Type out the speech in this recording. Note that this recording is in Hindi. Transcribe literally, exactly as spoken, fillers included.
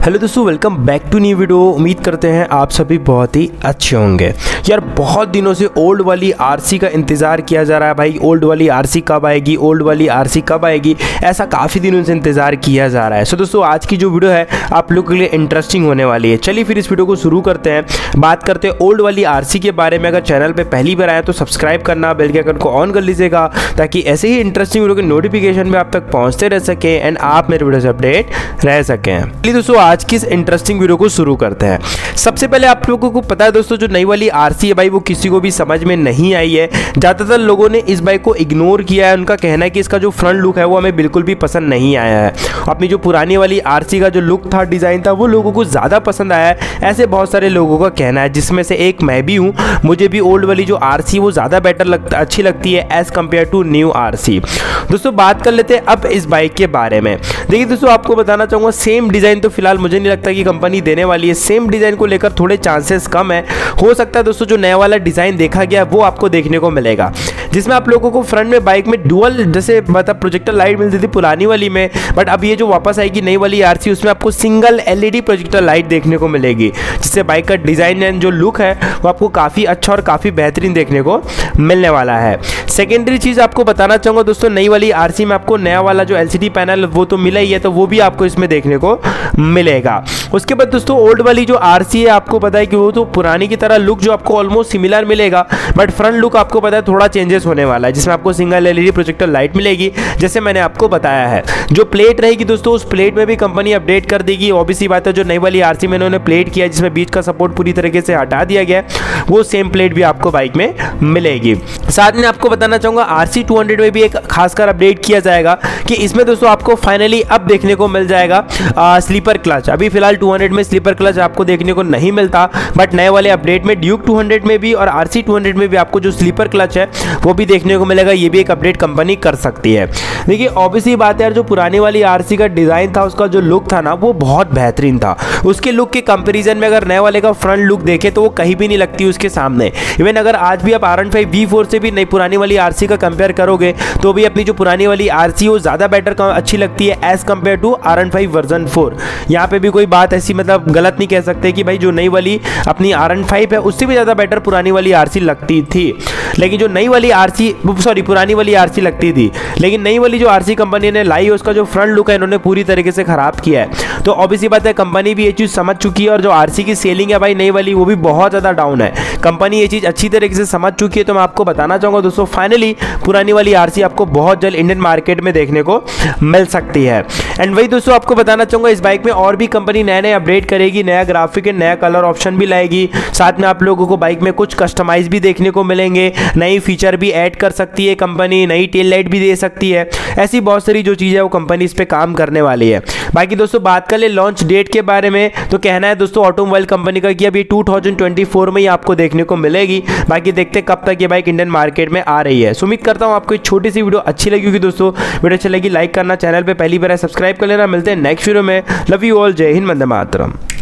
हेलो दोस्तों, welcome back to new video. उम्मीद करते हैं आप सभी बहुत ही अच्छे होंगे। यार बहुत दिनों से ओल्ड वाली आरसी का इंतज़ार किया जा रहा है भाई। ओल्ड वाली आरसी कब आएगी, ओल्ड वाली आरसी कब आएगी, ऐसा काफ़ी दिनों से इंतज़ार किया जा रहा है। सो दोस्तों आज की जो वीडियो है आप लोग के लिए इंटरेस्टिंग होने वाली है। चलिए फिर इस वीडियो को शुरू करते हैं। बात करते हैं ओल्ड वाली आरसी के बारे में। अगर चैनल पर पहली बार आए तो सब्सक्राइब करना, बेल के आइकन को ऑन कर लीजिएगा ताकि ऐसे ही इंटरेस्टिंग वीडियो के नोटिफिकेशन में आप तक पहुँचते रह सकें एंड आप मेरे वीडियो से अपडेट रह सकें। चलिए दोस्तों आज की इस इंटरेस्टिंग वीडियो को शुरू करते हैं। सबसे पहले आप लोगों को पता है दोस्तों, जो नई वाली आरसी है भाई वो किसी को भी समझ में नहीं आई है। ज़्यादातर लोगों ने इस बाइक को इग्नोर किया है। उनका कहना है कि इसका जो फ्रंट लुक है वो हमें बिल्कुल भी पसंद नहीं आया है। अपनी जो पुरानी वाली आरसी का जो लुक था, डिज़ाइन था, वो लोगों को ज़्यादा पसंद आया है, ऐसे बहुत सारे लोगों का कहना है, जिसमें से एक मैं भी हूँ। मुझे भी ओल्ड वाली जो आरसी वो ज़्यादा बेटर लगता अच्छी लगती है as compare to new RC. दोस्तों बात कर लेते हैं अब इस बाइक के बारे में। देखिए दोस्तों आपको बताना चाहूँगा, सेम डिज़ाइन तो फिलहाल मुझे नहीं लगता कि कंपनी देने वाली है। सेम डिज़ाइन को लेकर थोड़े चांसेस कम है। हो सकता है दोस्तों जो नया वाला डिज़ाइन देखा गया वो आपको देखने को मिलेगा, जिसमें आप लोगों को फ्रंट में बाइक में डुअल जैसे मतलब प्रोजेक्टर लाइट मिलती थी पुरानी वाली में, बट अब ये जो वापस आएगी नई वाली आरसी उसमें आपको सिंगल एलईडी प्रोजेक्टर लाइट देखने को मिलेगी, जिससे बाइक का डिज़ाइन एंड जो लुक है वो आपको काफ़ी अच्छा और काफ़ी बेहतरीन देखने को मिलने वाला है। सेकेंडरी चीज़ आपको बताना चाहूँगा दोस्तों, नई वाली आरसी में आपको नया वाला जो एलसीडी पैनल वो तो मिला ही है, तो वो भी आपको इसमें देखने को मिलेगा। उसके बाद दोस्तों ओल्ड वाली जो आरसी है आपको पता है कि वो तो पुरानी की तरह लुक जो आपको ऑलमोस्ट सिमिलर मिलेगा, बट फ्रंट लुक आपको पता है थोड़ा चेंजेस होने वाला है, जिसमें आपको सिंगल एलईडी प्रोजेक्टर लाइट मिलेगी जैसे मैंने आपको बताया है। जो प्लेट रहेगी दोस्तों उस प्लेट में भी कंपनी अपडेट कर देगी। ऑब्वियसली बात है, जो नई वाली आरसी में इन्होंने प्लेट किया जिसमें बीच का सपोर्ट पूरी तरीके से हटा दिया गया है, वो सेम प्लेट भी आपको बाइक में मिलेगी। साथ में आपको बताना चाहूँगा आरसी टू हंड्रेड में भी एक खासकर अपडेट किया जाएगा कि इसमें दोस्तों आपको फाइनली अब देखने को मिल जाएगा आ, स्लीपर क्लच। अभी फिलहाल टू हंड्रेड में स्लीपर क्लच आपको देखने को नहीं मिलता, बट नए वाले अपडेट में ड्यूक टू हंड्रेड में भी और आरसी टू हंड्रेड में भी आपको जो स्लीपर क्लच है वो भी देखने को मिलेगा। ये भी एक अपडेट कंपनी कर सकती है। देखिए ऑब्वियसली बात है यार, जो पुरानी वाली आरसी का डिज़ाइन था, उसका जो लुक था ना वो बहुत बेहतरीन था। उसके लुक के कंपैरिजन में अगर नए वाले का फ्रंट लुक देखे तो वो कहीं भी नहीं लगती उसके सामने। इवन अगर आज भी आप R one five V four से भी नई पुरानी वाली आरसी का कंपेयर करोगे तो भी अपनी जो पुरानी वाली आरसी वो ज़्यादा बेटर अच्छी लगती है as compare to R one five version four. यहाँ पे भी कोई बात ऐसी मतलब गलत नहीं कह सकते कि भाई जो नई वाली अपनी आर वन फाइव है उससे भी ज़्यादा बेटर पुरानी वाली आरसी लगती थी। लेकिन जो नई वाली आरसी सॉरी पुरानी वाली आरसी लगती थी, लेकिन नई वाली जो आरसी कंपनी ने लाई है उसका जो फ्रंट लुक है इन्होंने पूरी तरीके से खराब किया है। तो ऑब्वियसली बात है कंपनी भी ये चीज़ समझ चुकी है, और जो आरसी की सेलिंग है भाई नई वाली वो भी बहुत ज़्यादा डाउन है। कंपनी ये चीज़ अच्छी तरीके से समझ चुकी है। तो मैं आपको बताना चाहूँगा दोस्तों, फाइनली पुरानी वाली आरसी आपको बहुत जल्द इंडियन मार्केट में देखने को मिल सकती है। एंड वही दोस्तों आपको बताना चाहूँगा, इस बाइक में और भी कंपनी नए नए अपडेट करेगी, नया ग्राफिक एंड नया कलर ऑप्शन भी लाएगी। साथ में आप लोगों को बाइक में कुछ कस्टमाइज भी देखने को मिलेंगे, नई फीचर भी ऐड कर सकती है कंपनी, नई टेल लाइट भी दे सकती है। ऐसी बहुत सारी जो चीज़ है वो कंपनी इस पर काम करने वाली है। बाकी दोस्तों बात कर ले लॉन्च डेट के बारे में, तो कहना है दोस्तों ऑटोमोबाइल कंपनी का कि अभी टू थाउजेंड ट्वेंटी फोर में ही आपको देखने को मिलेगी। बाकी देखते हैं कब तक ये बाइक इंडियन मार्केट में आ रही है। सो उम्मीद करता हूँ आपको एक छोटी सी वीडियो अच्छी लगी होगी दोस्तों। वीडियो अच्छी लगी लाइक करना, चैनल पर पहली बार है सब्सक्राइब कर लेना। मिलते हैं नेक्स्ट वीडियो में। लव यू ऑल, जय हिंद, वंदे मातरम।